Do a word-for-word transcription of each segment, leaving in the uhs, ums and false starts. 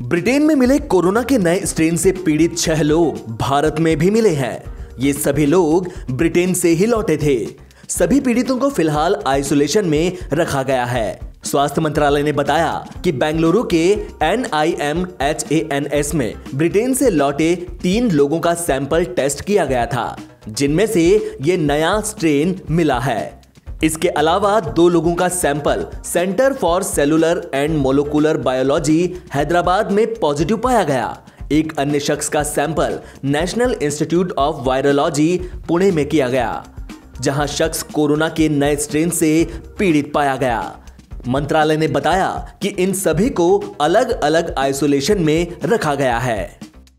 Britain में मिले corona के नए स्ट्रेन से पीड़ित छह लोग भारत में भी मिले हैं। ये सभी लोग ब्रिटेन से ही लौटे थे। सभी पीड़ितों को फिलहाल आइसोलेशन में रखा गया है। स्वास्थ्य मंत्रालय ने बताया कि बेंगलुरु के N I M H A N S में ब्रिटेन से लौटे तीन लोगों का सैंपल टेस्ट किया गया था, जिनमें से ये नया स्ट्रेन मिला है। इसके अलावा दो लोगों का sample centre for cellular and molecular biology Hyderabad में पॉजिटिव पाया गया। एक अन्य शख्स का sample national institute of virology Pune में किया गया, जहां शख्स कोरोना के नए स्ट्रेन से पीड़ित पाया गया। मंत्रालय ने बताया कि इन सभी को अलग अलग आइसोलेशन में रखा गया है।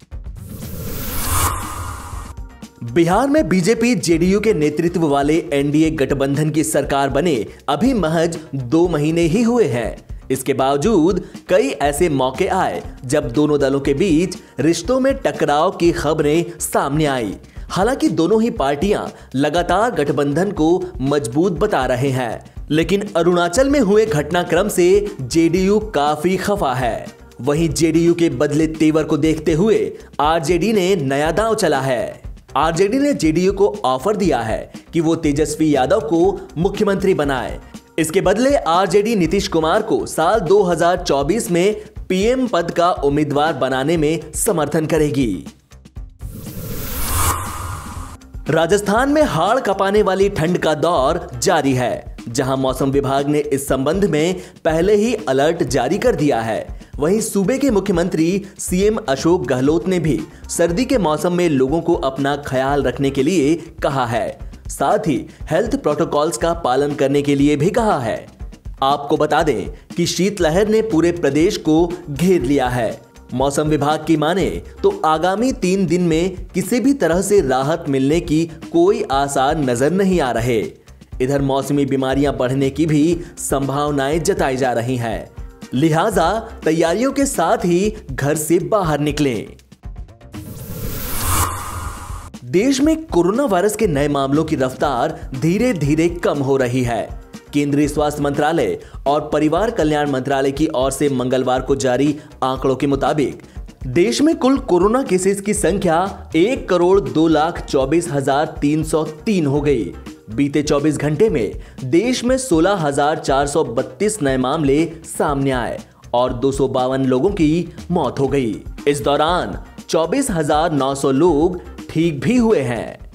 बिहार में बीजेपी जेडीयू के नेतृत्व वाले एन डी ए गठबंधन की सरकार बने अभी महज दो महीने ही हुए हैं। इसके बावजूद कई ऐसे मौके आए जब दोनों दलों के बीच रिश्तों में टकराव की खबरें सामने आई। हालांकि दोनों ही पार्टियां लगातार गठबंधन को मजबूत बता रहे हैं, लेकिन अरुणाचल में हुए घटनाक्रम से जेडीयू काफी खफा है। वहीं जेडीयू के बदले तेवर को देखते हुए आरजेडी ने नया दांव चला है। आरजेडी ने जेडीयू को ऑफर दिया है कि वो तेजस्वी यादव को मुख्यमंत्री बनाए। इसके बदले आरजेडी नीतीश कुमार को साल दो हज़ार चौबीस में पीएम पद का उम्मीदवार बनाने में समर्थन करेगी। राजस्थान में हाड़ कपाने वाली ठंड का दौर जारी है, जहां मौसम विभाग ने इस संबंध में पहले ही अलर्ट जारी कर दिया है। वहीं सूबे के मुख्यमंत्री सीएम अशोक गहलोत ने भी सर्दी के मौसम में लोगों को अपना ख्याल रखने के लिए कहा है। साथ ही हेल्थ प्रोटोकॉल्स का पालन करने के लिए भी कहा है। आपको बता दें कि शीतलहर ने पूरे प्रदेश को घेर लिया है। मौसम विभाग की माने तो आगामी तीन दिन में किसी भी तरह से राहत मिलने की कोई आसार नजर नहीं आ रहे। इधर मौसमी बीमारियां बढ़ने की भी संभावनाएं जताई जा रही हैं। लिहाजा तैयारियों के साथ ही घर से बाहर निकलें। देश में कोरोना वायरस के नए मामलों की रफ्तार धीरे धीरे कम हो रही है। केंद्रीय स्वास्थ्य मंत्रालय और परिवार कल्याण मंत्रालय की ओर से मंगलवार को जारी आंकड़ों के मुताबिक देश में कुल कोरोना केसेस की संख्या एक करोड़ दो लाख चौबीस हजार तीन सौ तीन हो गई। बीते चौबीस घंटे में देश में सोलह हजार चार सौ बत्तीस नए मामले सामने आए और दो सौ बावन लोगों की मौत हो गई। इस दौरान चौबीस हजार नौ सौ लोग ठीक भी हुए हैं।